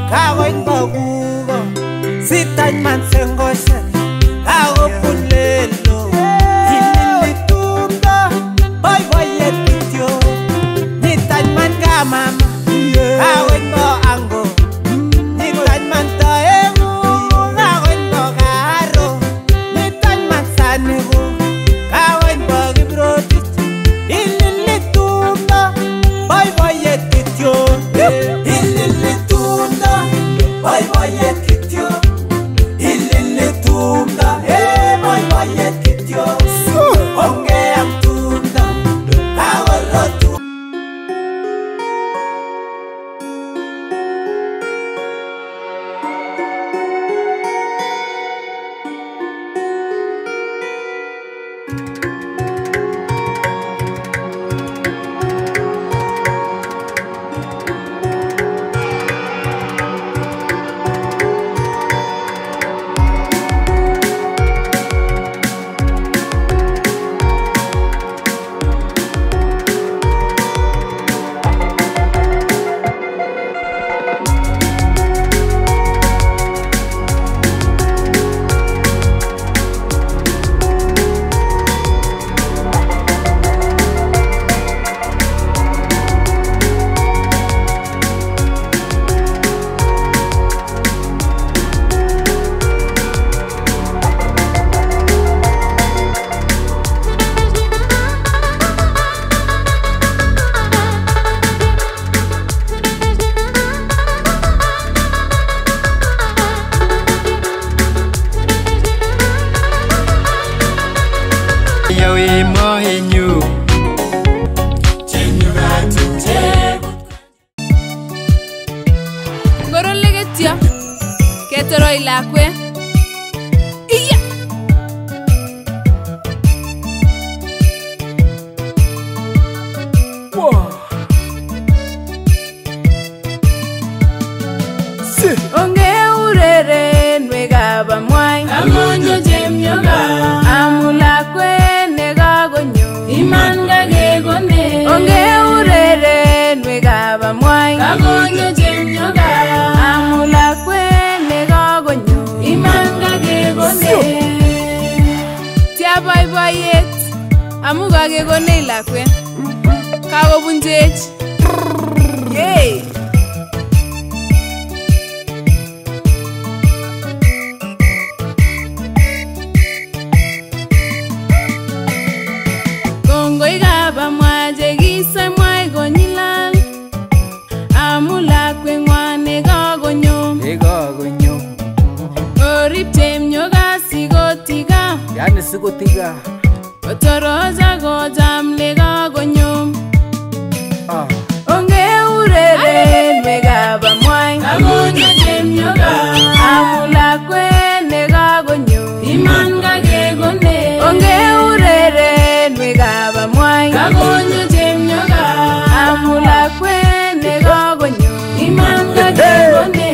kagoin bagugo sitany man sengoshe kago punlelo ililitumba boy boy etityo nitany man kamama kagoin bo ango nitany man taengu kagoin bo garo nitany man sanego kagoin bo gibrotich ililitumba boy boy etityo ililitumba boy boy etityo ililitumba boy boy etityo onge amtunda kawalotu Ketoroy lakwe iya onge urere nwegaba mwai amonyo jemyoga amulakwe negagonyo imanga gegone onge urere nwegaba mwai amonyo jemyoga amulakwe imanga gegone tia boy boyet amuga gegone lakwe kago bunjech hey kongo igaba mwaje gisa mwai gonyilal amulakwe ngwane gagonyo egagonyo oriptem nyoga sigotiga yani sigotiga otoroza godam lega gonyom onge urere nwegaba mwai agonyo jem nyoga amulakwe nega gonyo imanga gegone onge urere nwegaba mwai agonyo jem nyoga amulakwe nega gonyo imanga gegone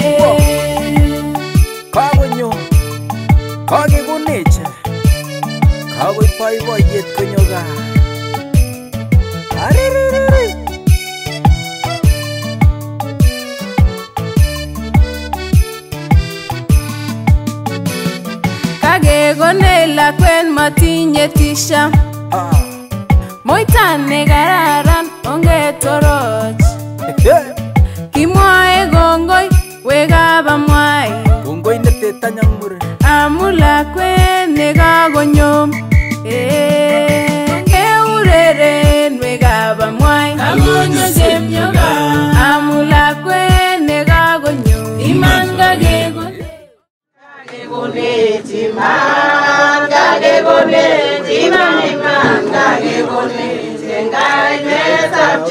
kage goneche kago pai boyet konyoga arerere kage gone lakwen matinye tisha moitane gararan onge toroch kimwae gongoi wegaba mwai gongoi netetanyang mure amulakwe negagonyom urere nwegaba mwai agonyo jemyoga amulakwe negagonyom imanga gegone imanga gegone imanga gegone ngai nesap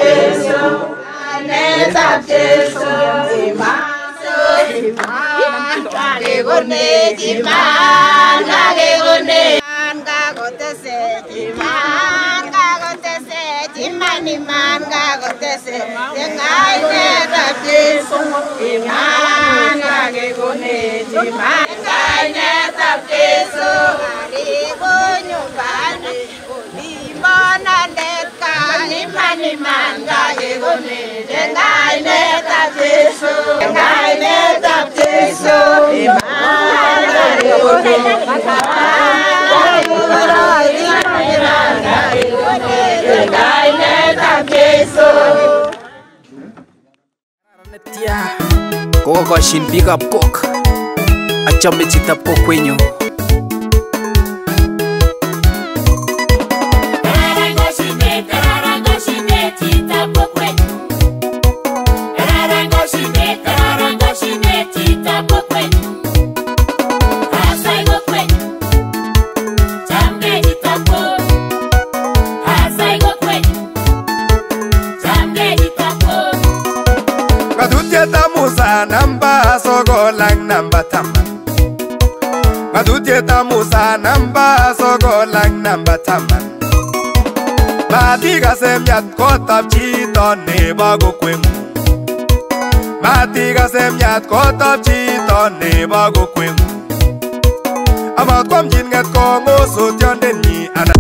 Jesu Gagegone, gagotese, imani man gagotese, dengai nesap Jesu, gagegone, dengai nesap Jesu, arigo nyumbani, limona neka, imani man gagegone, dengai nesap Jesu, dengai kokokoshin biikab kok. Achame chitab kokwenyu. Namba sogolang namba taman. Madutieta Musa namba sogolang namba taman. Matiga semyat kotab chito nebo kokwengu. Matiga semyat kotab chito nebo kokwengu. Amat kwamchin nget kong'osotiondenyi ana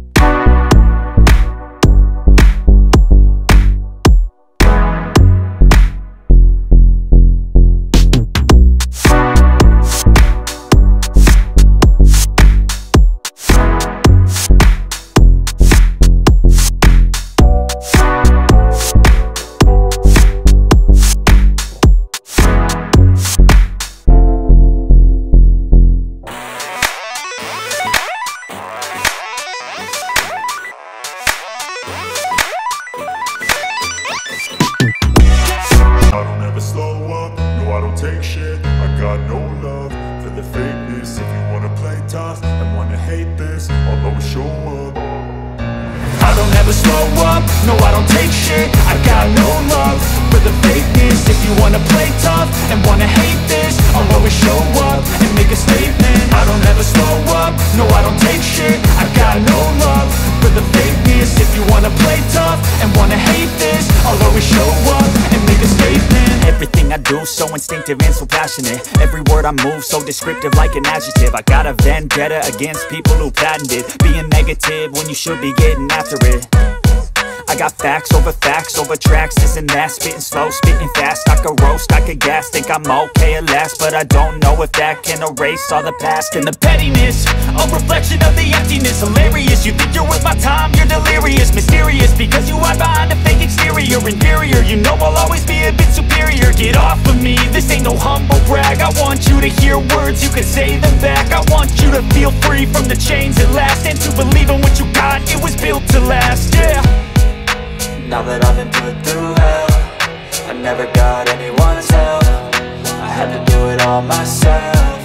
take shit. I got no love for the fakeness. If you wanna play tough and wanna hate this, I'll always show up. I don't ever slow up, no I don't take shit. I got no love for the fakeness. If you wanna play tough and wanna hate this, I'll always show up and make a statement. I don't ever slow up, no I don't take shit. I got no love for the fakeness. If you wanna play tough and wanna hate this, I'll always show up and make a statement. Everything I do so instinctive and so passionate. Every word I move so descriptive like an adjective. I got a vendetta against people who patented being negative when you should be getting after it. I got facts over tracks, this and that. Spitting slow, spitting fast. I could roast, I could gas. Think I'm okay at last, but I don't know if that can erase all the past. And the pettiness, a reflection of the emptiness. Hilarious, you think you're worth my time, you're delirious. Mysterious, because you hide behind a fake exterior. Inferior, you know I'll always be a bit superior. Get off of me, this ain't no humble brag. I want you to hear words, you can say them back. I want you to feel free from the chains at last, and to believe in what you got, it was built to last, yeah. Now that I've been put through hell, I never got anyone's help. I had to do it all myself.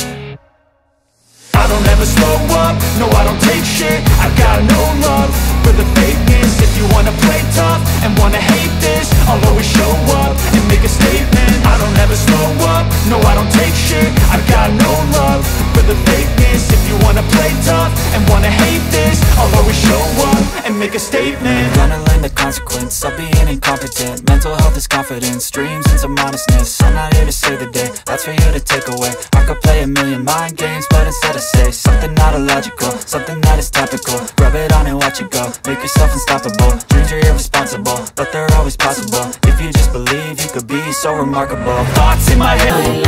I don't ever slow up, no I don't take shit. I got no love for the fakeness. If you wanna play tough and wanna hate this, I'll always show up and make a statement. I don't ever slow up, no I don't take shit. I got no love for the fakeness. If you wanna play tough and wanna hate this, I'll always show up and make a statement. Gonna learn the consequence of being incompetent. Mental health is confidence, dreams and some honestness. I'm not here to save the day, that's for you to take away. I could play a million mind games, but instead I say something not illogical, something that is topical. Rub it on and watch it go, make yourself unstoppable. Dreams are irresponsible, but they're always possible. If you just believe, you could be so remarkable. Thoughts in my head.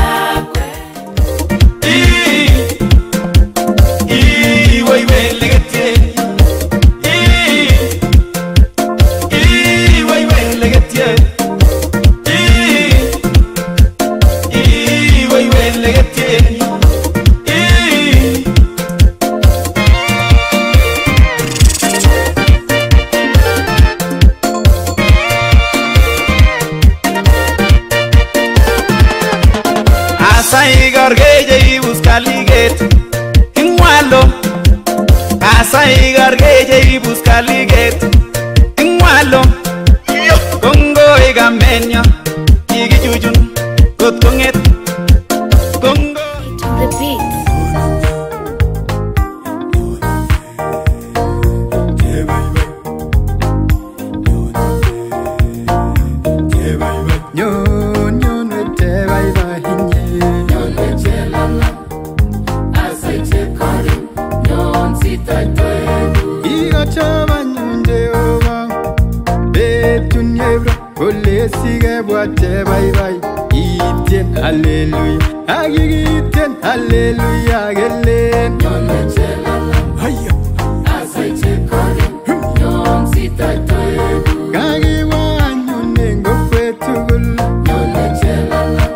Asai gargeje busca liguet en Walo. Asai gargeje busca liguet en Walo. Congo y Gamenya y Gijujun Kotonget Congo. The beat. Hallelujah, agigiten, hallelujah, gelen. Yon lechelala, haya. Asai chekorin, yon sita toegu. Kagi wanyu nengo fetugul. Yon lechelala.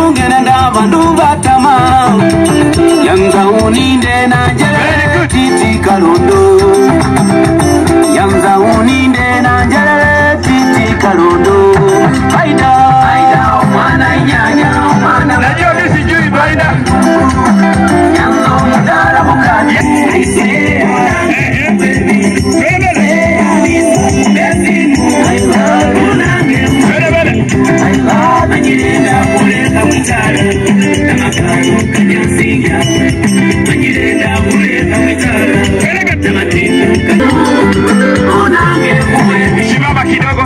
Gena ndaba nduba tama Yamza uninde na jere titi karondo Yamza uninde na jere titi karondo Aida mwana nyanya mwana najua mimi sijui baida Yamza mudara mukanya Simama kidogo.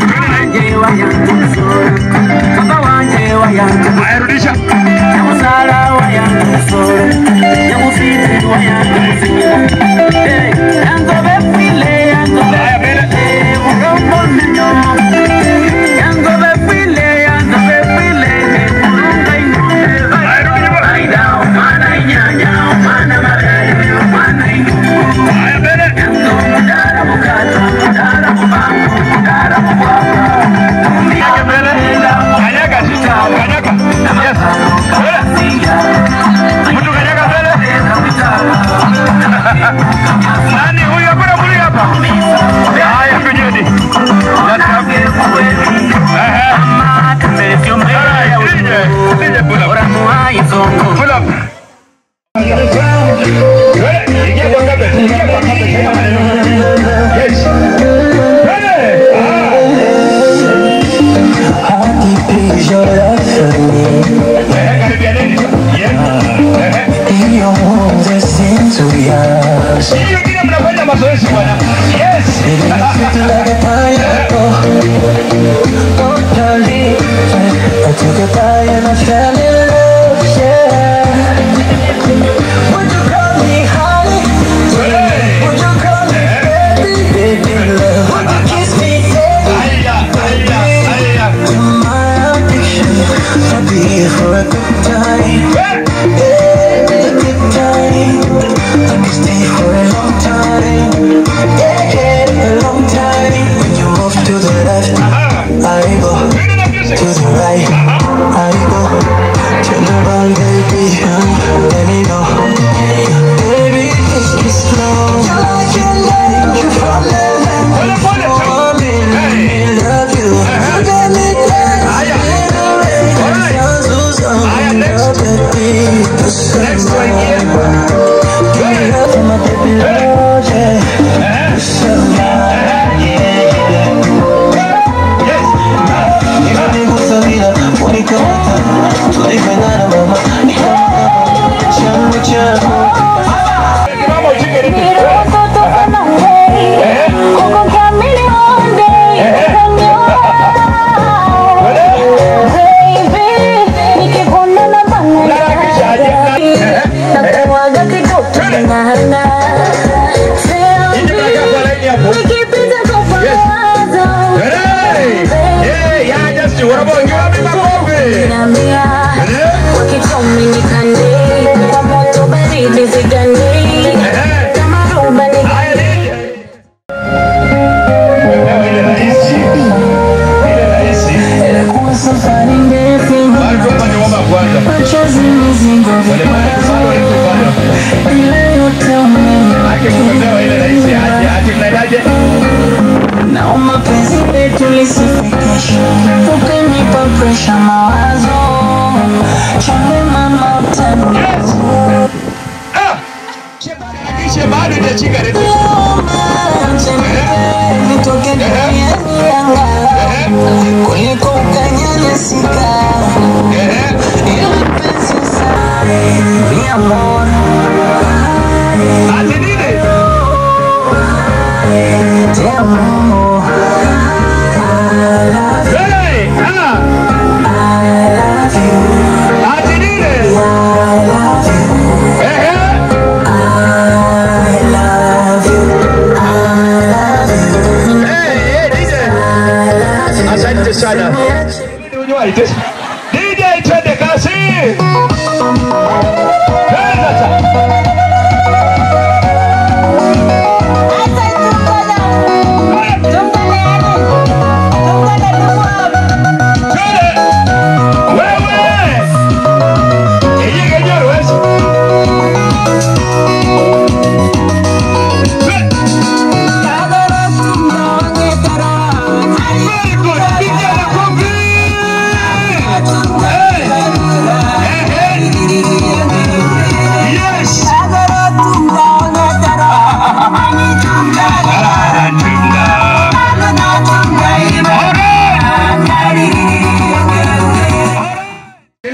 Baba wanje wayanga. Ayarudisha. Yamusala wayanga sore. Yamusiti wayanga musila. Hey, yango befile yango. Ayabele. Ugambo menyo. Yango befile yango befile. Kurunga inonde. Ayarudisha. Aida umana inyanya umana marere umana inonde. Ayabele. Yango mudara mukata mudara mubango mudara mubaba. Kanyaga sita, kanyaga. Yes. Mtu kanyaga mbele. Nani huyu hapa kule hapa? Haya kujeni. Pull up. Yes. Please your love for me. Your wounds are seen to yours. Yes. Like a pineapple. Oh darling, I took a bite and I fell in love, yeah. Would you call me honey? Would you call me baby, baby love? Would you kiss me baby? My addiction, I'll be here for a good time. Yeah, a good time. I can stay for a long time. Yeah, a long time. When you move to the left, I go to the right. I go. Turn around, baby, let me know. Baby, take it slow. You fall in love. I love you. You got me dancing in the rain. Sounds so baby. Next one, yeah. Give me love for my baby, Lord, yeah. So yeah, yeah. If I go for vida, única vuelta. Tú dime nada, mamá. Chamo, chamo. What about you? I'm in my coffee. What you told me you can do? I'm not too bad, busy than me. I'm a robot. Now my busy to listen Put me for pressure, mawazo Chame mama utani Kishe bado hajachika retu. Nitoke ndani ya anga Kuliko ukanyanyasika Ila mapenzi sana Mi amor Ati nini? Te amo Hey! Ati nini? Asante sana. DJ twende kasi.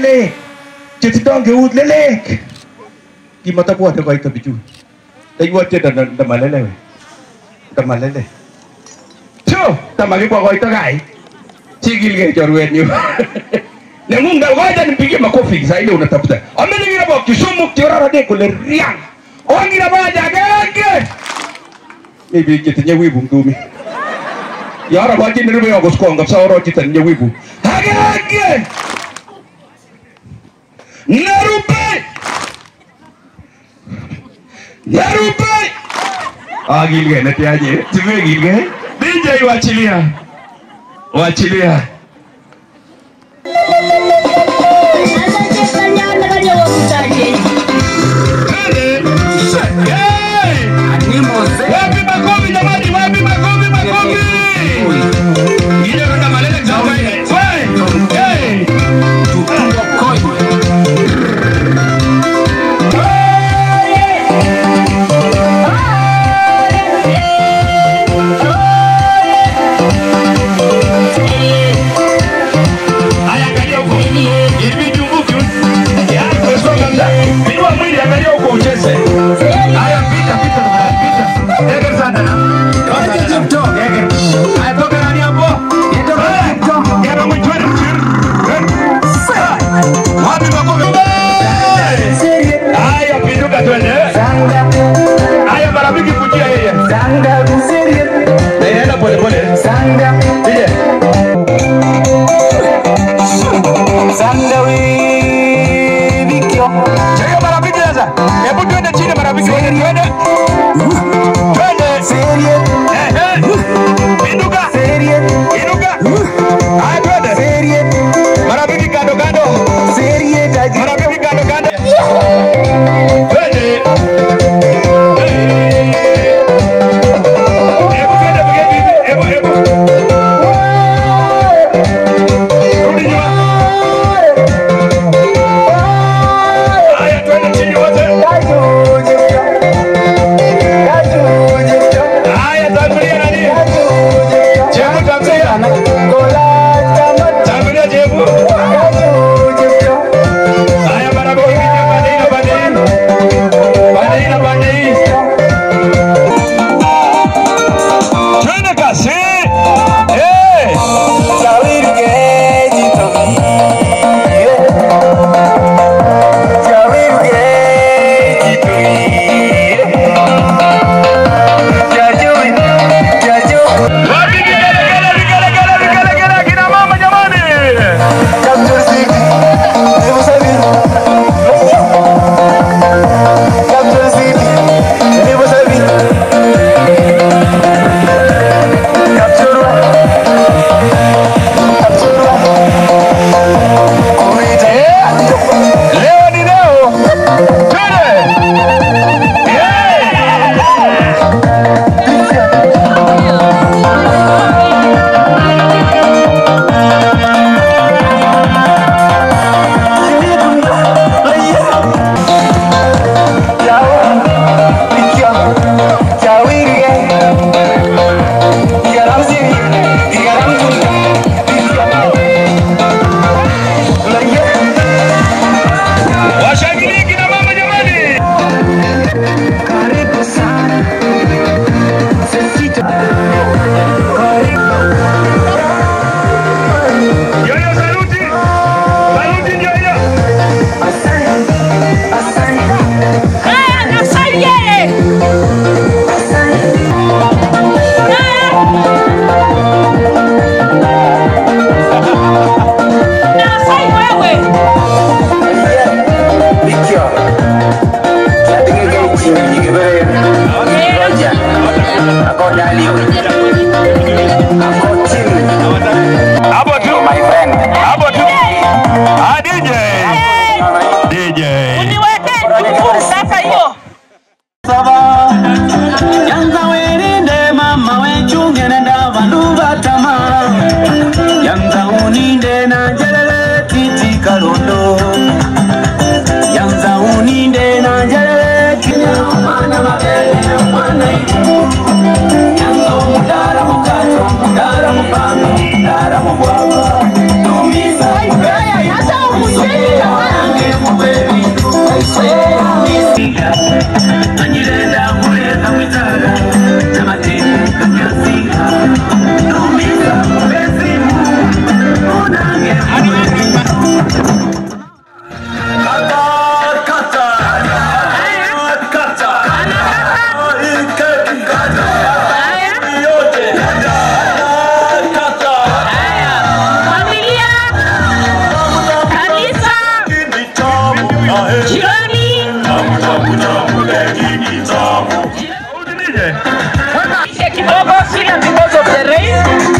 lelek chetindoi ngeut lelek kimatobwote koito bichu taibwote ndamalele ndamalele so tamakibwa koito kai chikilgei chorwenyu nengung ngoja nipige makofi sasa ile unatafuta ameni ngira bok Kisumu kiorara de kule riang ongira baja gege maybe kitinye wivu mdumi yara baji nirube yagoskongap saoro kitinye wivu agege Narupe agilge natiaje tiwe gilge DJ wachilia Kidogo sila because of the rain.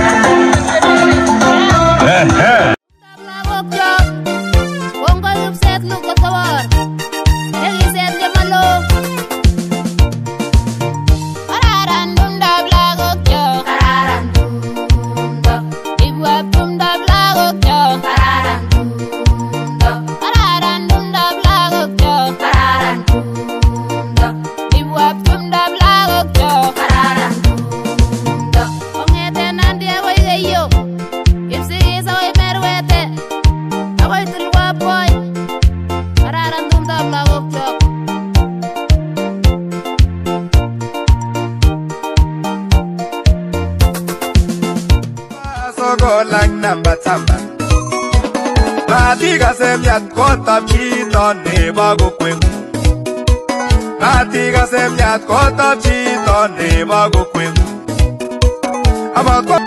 Lang number tamba Matiga semyat kota pito neba gukweng Matiga semyat kota pito neba gukweng Ama